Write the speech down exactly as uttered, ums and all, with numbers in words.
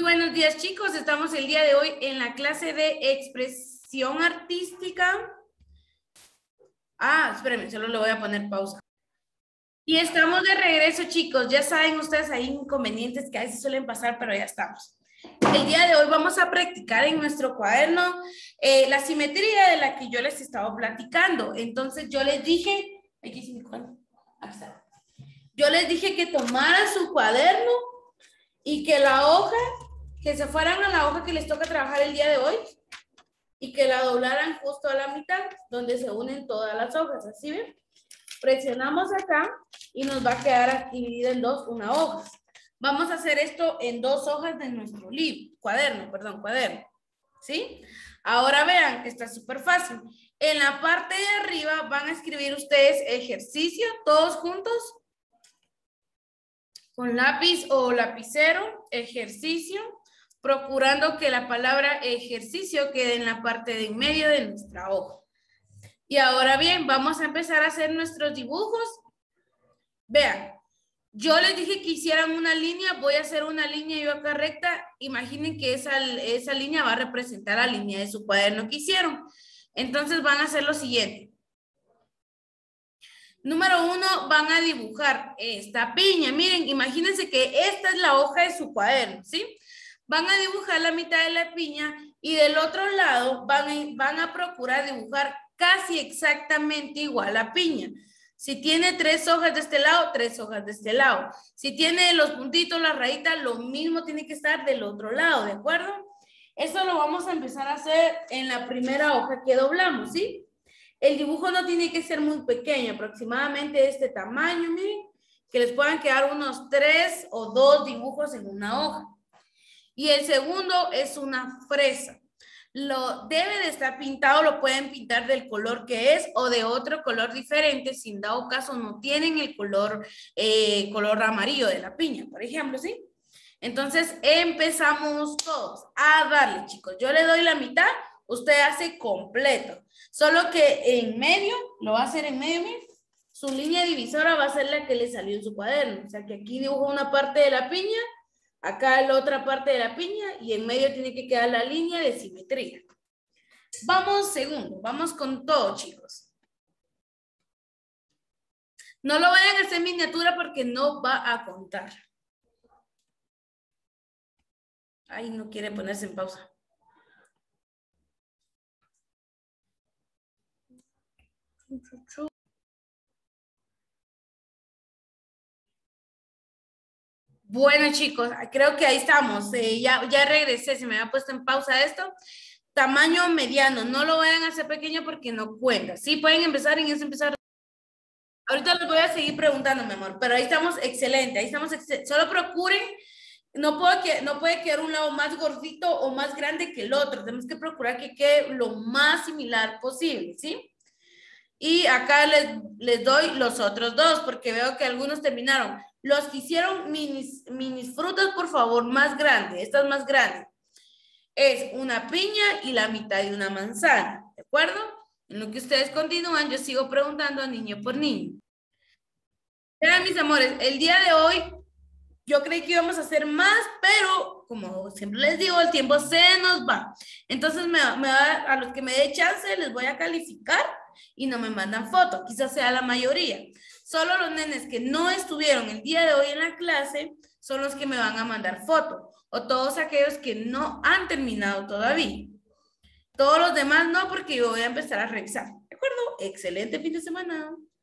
buenos días, chicos. Estamos el día de hoy en la clase de expresión artística. Ah, espérenme, solo le voy a poner pausa. Y estamos de regreso, chicos. Ya saben ustedes, hay inconvenientes que a veces suelen pasar, pero ya estamos. El día de hoy vamos a practicar en nuestro cuaderno eh, la simetría de la que yo les estaba platicando. Entonces yo les dije, aquí sí mi cuaderno. Aquí está. Yo les dije que tomaran su cuaderno y que la hoja, que se fueran a la hoja que les toca trabajar el día de hoy y que la doblaran justo a la mitad, donde se unen todas las hojas, ¿así ven? Presionamos acá y nos va a quedar dividida en dos una hoja. Vamos a hacer esto en dos hojas de nuestro libro, cuaderno, perdón, cuaderno, ¿sí? Ahora vean que está súper fácil. En la parte de arriba van a escribir ustedes ejercicio, todos juntos, con lápiz o lapicero, ejercicio, procurando que la palabra ejercicio quede en la parte de en medio de nuestra hoja. Y ahora bien, vamos a empezar a hacer nuestros dibujos. Vean, yo les dije que hicieran una línea, voy a hacer una línea yo acá recta. Imaginen que esa, esa línea va a representar la línea de su cuaderno que hicieron. Entonces van a hacer lo siguiente. Número uno, van a dibujar esta piña. Miren, imagínense que esta es la hoja de su cuaderno, ¿sí? Van a dibujar la mitad de la piña y del otro lado van a, van a procurar dibujar casi exactamente igual la piña. Si tiene tres hojas de este lado, tres hojas de este lado. Si tiene los puntitos, las rayitas, lo mismo tiene que estar del otro lado, ¿de acuerdo? Eso lo vamos a empezar a hacer en la primera hoja que doblamos, ¿sí? El dibujo no tiene que ser muy pequeño, aproximadamente de este tamaño, miren, que les puedan quedar unos tres o dos dibujos en una hoja. Y el segundo es una fresa. Lo debe de estar pintado, lo pueden pintar del color que es o de otro color diferente, si en dado caso no tienen el color, eh, color amarillo de la piña, por ejemplo, ¿sí? Entonces empezamos todos a darle, chicos. Yo le doy la mitad, usted hace completo. Solo que en medio, lo va a hacer en medio, miren, su línea divisora va a ser la que le salió en su cuaderno. O sea que aquí dibujo una parte de la piña, acá la otra parte de la piña y en medio tiene que quedar la línea de simetría. Vamos segundo, vamos con todo, chicos. No lo vayan a hacer en miniatura porque no va a contar. Ay, no quiere ponerse en pausa. Bueno, chicos, creo que ahí estamos. Eh, ya, ya regresé, se me había puesto en pausa esto. Tamaño mediano, no lo vayan a hacer pequeño porque no cuenta. Sí, pueden empezar en eso, empezar. Ahorita les voy a seguir preguntando, mi amor, pero ahí estamos excelente, ahí estamos excelente. Solo procuren, no, puedo que, no puede quedar un lado más gordito o más grande que el otro. Tenemos que procurar que quede lo más similar posible, ¿sí? Y acá les, les doy los otros dos, porque veo que algunos terminaron. Los que hicieron minis, minis frutas, por favor, más grande. Esta es más grande. Es una piña y la mitad de una manzana. ¿De acuerdo? En lo que ustedes continúan, yo sigo preguntando niño por niño. Vean, mis amores, el día de hoy yo creí que íbamos a hacer más, pero como siempre les digo, el tiempo se nos va. Entonces, me, me va, a los que me dé chance, les voy a calificar y no me mandan foto. Quizás sea la mayoría. Solo los nenes que no estuvieron el día de hoy en la clase son los que me van a mandar foto. O todos aquellos que no han terminado todavía. Todos los demás no, porque yo voy a empezar a revisar. ¿De acuerdo? Excelente fin de semana.